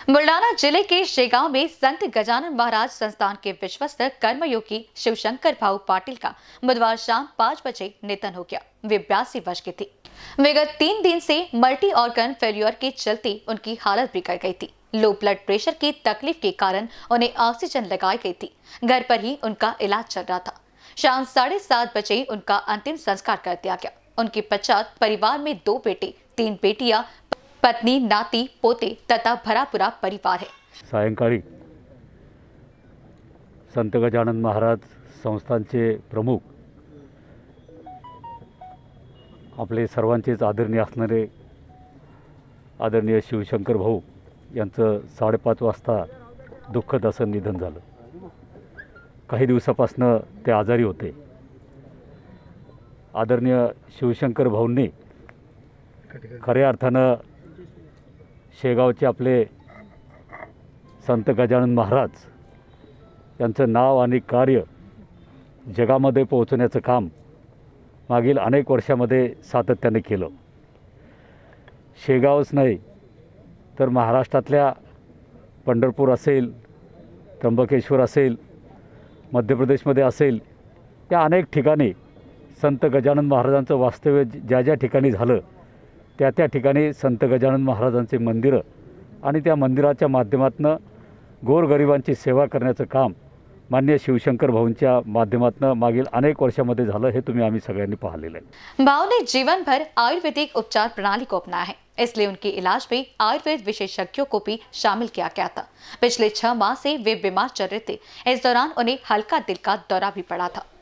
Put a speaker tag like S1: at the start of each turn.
S1: बुल्डाना जिले के शेगांव में संत गजानन महाराज संस्थान के विश्वस्त कर्मयोगी शिवशंकर भाऊ पाटिल का बुधवार शाम 5 बजे निधन हो गया। वे 82 वर्ष की थी। विगत 3 दिन से मल्टी ऑर्गन फेल्यूर के चलते उनकी हालत बिगड़ गई थी। लो ब्लड प्रेशर की तकलीफ के कारण उन्हें ऑक्सीजन लगाई गई थी। घर पर ही उनका इलाज चल रहा था। शाम 7:30 बजे उनका अंतिम संस्कार कर दिया गया। उनके पश्चात परिवार में 2 बेटे, 3 बेटियां, पत्नी, नाती, पोते तथा भरा पूरा परिवार है।
S2: सायंकाळी संत गजानन महाराज संस्थानचे प्रमुख, आपले सर्वांचेच आदरणीय असणारे आदरणीय शिवशंकर भाऊ यांचं 5:30 वाजता दुःखद असं निधन झालं। काही दिवसापासून ते आजारी होते। आदरणीय शिवशंकर भाऊंनी खऱ्या अर्थानं शेगावचे आपले संत गजानन महाराज यांचं नाव आणि कार्य जगामध्ये पोहोचवण्याचं काम मागील अनेक वर्षामध्ये सातत्याने केलं। शेगावच नाही तर महाराष्ट्रातल्या पंढरपूर असेल, त्र्यंबकेश्वर असेल, मध्य प्रदेशमध्ये असेल, या अनेक ठिकाणी संत गजानन महाराजांचं वास्तव्य ज्या ज्या ठिकाणी झालं त्या त्या ठिकाणी संत गजानन महाराजांचे मंदिरं आणि त्या मंदिराच्या माध्यमातून गोरगरिबांची सेवा करण्याचं काम माननीय शिवशंकर भाऊंच्या माध्यमातून मागील अनेक वर्षामध्ये झालं। हे तुम्ही आम्ही सगळ्यांनी पाहिलेलं आहे।
S1: भाऊ ने जीवन भर आयुर्वेदिक उपचार प्रणाली को अपनाया है, इसलिए उनके इलाज में आयुर्वेद विशेषज्ञों को भी शामिल किया गया था। पिछले 6 माह से वे बीमार चल रहे थे। इस दौरान उन्हें हल्का दिल का दौरा भी पड़ा था।